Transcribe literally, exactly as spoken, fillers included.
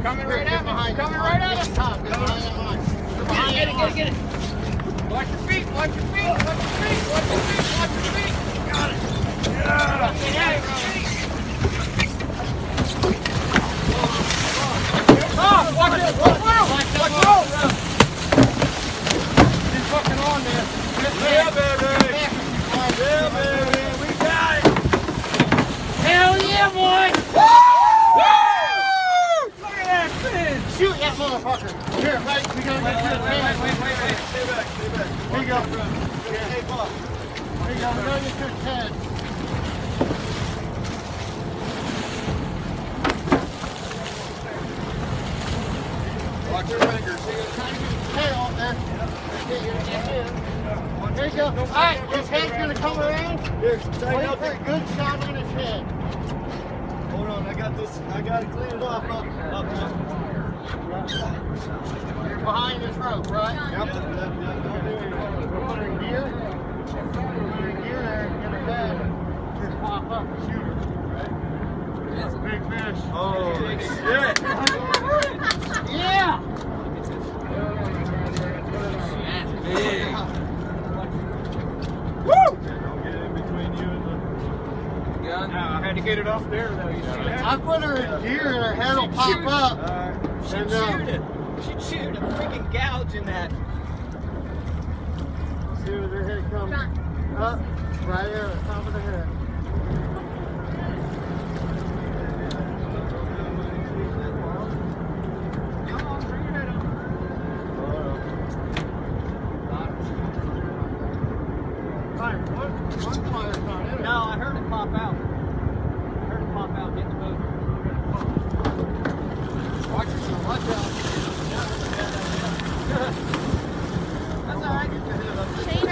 Coming right at me. Coming right at us. Get behind that line. Get it, get it, get it. Watch your feet, watch your feet, watch your feet, watch your feet, watch your feet. Got it. Yeah. Watch your feet. Oh, watch it, watch it, watch it. He's fucking on there. Yeah, baby. Yeah, baby. We got it. Hell yeah, boy. Woo! Woo! Look at that fish. Shoot that motherfucker. Here, wait, we gotta get to the Wait, pan. wait, wait, wait. Stay back, stay back. Here you go. Here, hey, Bob. Here you go, we gotta get to his head. Watch your fingers. Try to get his tail up there. There you go. Alright, his head's gonna come around. Here, tighten Wait up. for a good shot on his head. Hold on, I got this. I gotta clean it off. Up, up, up. You're behind this rope, right? Yep, yep, yep. Don't do anything. We'll put her in gear. Put her in gear there and get her head. Just pop up and shoot her. That's a big fish. Oh, shit. Yeah! Woo! Don't get it in between you and the gun. No, I had to get it off there though. You see that? I put her in gear and her head will pop shoot. up. Alright. She'd And, shoot uh, it. She'd shoot a freaking gouge in that. See where their head comes up? Right there at the top of the head. Come on, bring your head up. Right, one, one fire's not in it. No, I heard it pop out. I heard it pop out. Get the boat. Watch yourself, watch out. That's all right. Shane